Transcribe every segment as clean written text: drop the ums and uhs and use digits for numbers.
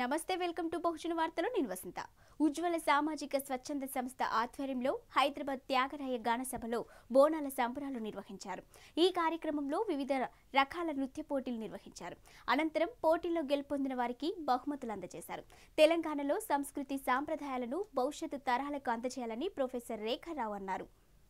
నమస్తే welcome to బహుజన వార్తలు నేను వసంత. ఉజ్వల సామాజిక స్వచ్ఛంద సంస్థ ఆధ్వర్యంలో హైదరాబాద్ త్యాగరాయ గాన సభలో బోనాల సంబరాలు నిర్వహించారు. ఈ కార్యక్రమంలో వివిధ రకాల నృత్య పోటీలు నిర్వహించారు. అనంతరం పోటీల్లో గెలుపొందిన వారికి బహుమతులు అందజేశారు. తెలంగాణలో సంస్కృతి సాంప్రదాయాలను భవిష్యత్తు తరాలకు అందజేయాలని ప్రొఫెసర్ రేఖారావు అన్నారు.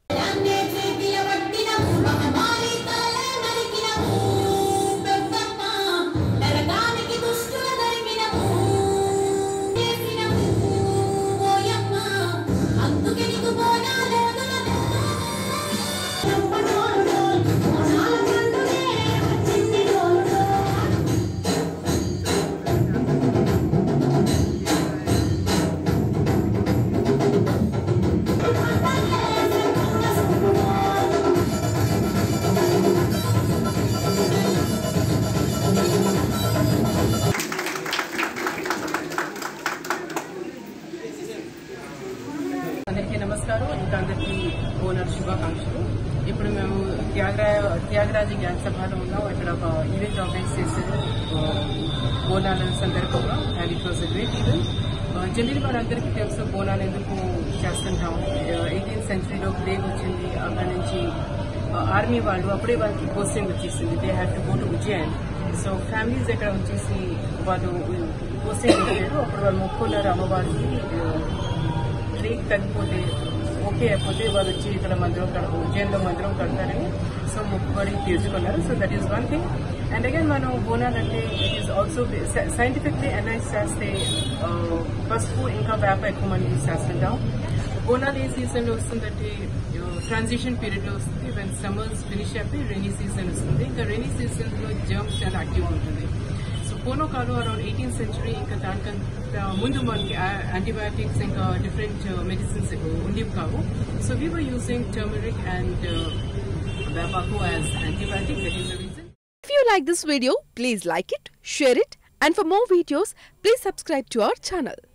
అందరికీ నమస్కారం. ఇంకా అందరికీ బోనాల శుభాకాంక్షలు. ఇప్పుడు మేము త్యాగరాజ జ్ఞాన సభలో ఉన్నాం. ఇక్కడ ఒక ఈవెంట్ ఆర్గనైజ్ చేశారు బోనాల సందర్భంగా. And it was a great event. General మనందరికీ తెలుసు బోనాలు ఎందుకు చేస్తుంటాం. 18th centuryలో ప్లేగ్ వచ్చింది. అక్కడి నుంచి ఆర్మీ వాళ్ళు అప్పుడే వాళ్ళకి పోస్టింగ్ వచ్చేసింది. They have to go to Ujjain. So families ఇక్కడ వచ్చేసి వాళ్ళు పోస్టింగ్ వచ్చారు. అప్పుడు వాళ్ళు మొక్కున్నారు అమ్మవారికి. ప్లేగ్ తగ్గిపోతే ఓకే అయిపోతే వాళ్ళు వచ్చి ఇక్కడ ఉజ్జయిన్లో మందిరం కడతారని సో మొక్కుబడి తీర్చుకున్నారు. So that is one thing. And again మనం బోనాలు అంటే it is also scientifically analyse చేస్తే పసుపు ఇంకా వేప ఎక్కువ మంది యూజ్ చేస్తుంటాం. బోనాలు ఏ సీజన్లో వస్తుందంటే ట్రాన్సిషన్ పీరియడ్లో వస్తుంది. వెన్ సమ్మర్స్ ఫినిష్ అయిపోయి రెయినీ సీజన్ వస్తుంది. ఇంకా రెయినీ సీజన్లో జర్మ్స్ చాలా యాక్టివ్ ఉంటుంది. సో పూర్వకాలం అరౌండ్ 18th century ఇంకా దానికంత ముందు మనకి యాంటీబయాటిక్స్ ఇంకా డిఫరెంట్ మెడిసిన్స్ ఉండేవి కావు. So we were using turmeric and వేపాకు as antibiotic. That is the reason. If you like this video, please like it, share it, and for more videos, please subscribe to our channel.